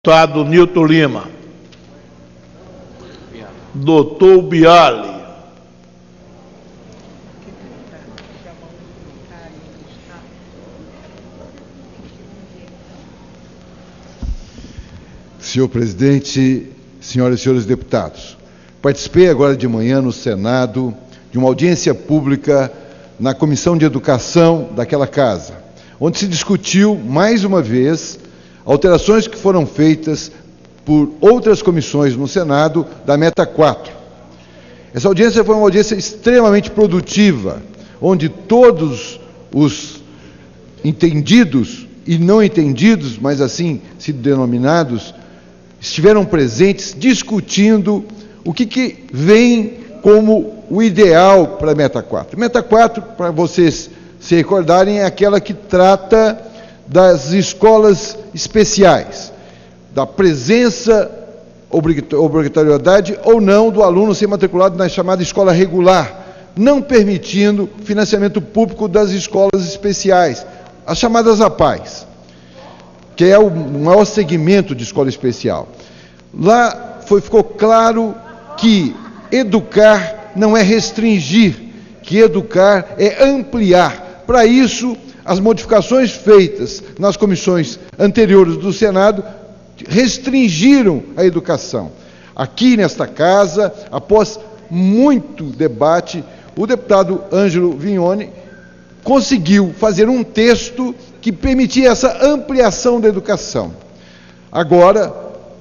Deputado Nilton Lima. Doutor Biali. Senhor presidente, senhoras e senhores deputados, participei agora de manhã no Senado de uma audiência pública na Comissão de Educação daquela casa, onde se discutiu, mais uma vez, alterações que foram feitas por outras comissões no Senado da Meta 4. Essa audiência foi uma audiência extremamente produtiva, onde todos os entendidos e não entendidos, mas assim se denominados, estiveram presentes discutindo o que vem como o ideal para a Meta 4. Meta 4, para vocês se recordarem, é aquela que trata das escolas especiais, da presença, obrigatoriedade ou não do aluno ser matriculado na chamada escola regular, não permitindo financiamento público das escolas especiais, as chamadas APAES, que é o maior segmento de escola especial. Lá ficou claro que educar não é restringir, que educar é ampliar. Para isso, as modificações feitas nas comissões anteriores do Senado restringiram a educação. Aqui nesta casa, após muito debate, o deputado Ângelo Vignone conseguiu fazer um texto que permitia essa ampliação da educação. Agora,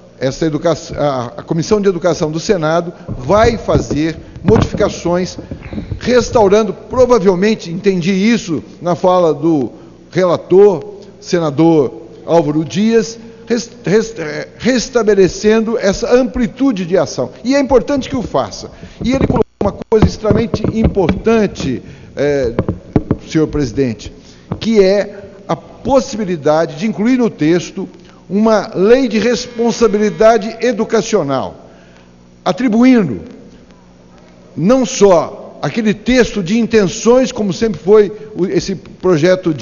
a Comissão de Educação do Senado vai fazer modificações, restaurando, provavelmente, entendi isso na fala do relator, senador Álvaro Dias, restabelecendo essa amplitude de ação. E é importante que o faça. E ele colocou uma coisa extremamente importante, senhor presidente, que é a possibilidade de incluir no texto uma lei de responsabilidade educacional, atribuindo não só aquele texto de intenções, como sempre foi esse projeto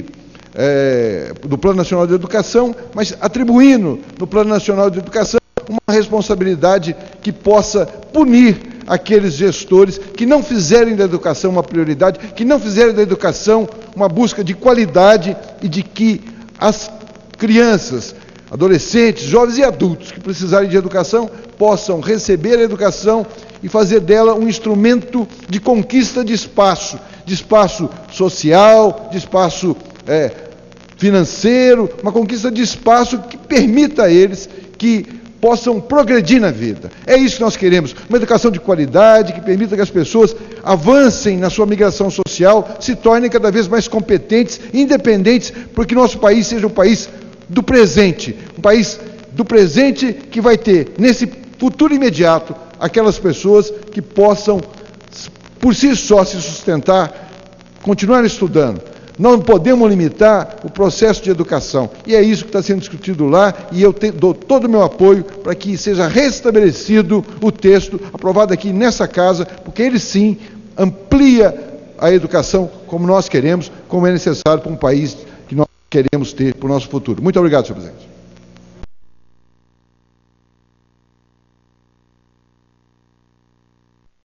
do Plano Nacional de Educação, mas atribuindo no Plano Nacional de Educação uma responsabilidade que possa punir aqueles gestores que não fizerem da educação uma prioridade, que não fizerem da educação uma busca de qualidade e de que as crianças, adolescentes, jovens e adultos que precisarem de educação possam receber a educação e fazer dela um instrumento de conquista de espaço social, de espaço financeiro, uma conquista de espaço que permita a eles que possam progredir na vida. É isso que nós queremos, uma educação de qualidade que permita que as pessoas avancem na sua migração social, se tornem cada vez mais competentes, independentes, porque nosso país seja um país do presente, um país do presente que vai ter, nesse futuro imediato, aquelas pessoas que possam, por si só, se sustentar, continuar estudando. Não podemos limitar o processo de educação. E é isso que está sendo discutido lá, e eu dou todo o meu apoio para que seja restabelecido o texto aprovado aqui nessa casa, porque ele sim amplia a educação como nós queremos, como é necessário para um país que nós queremos ter para o nosso futuro. Muito obrigado, senhor presidente.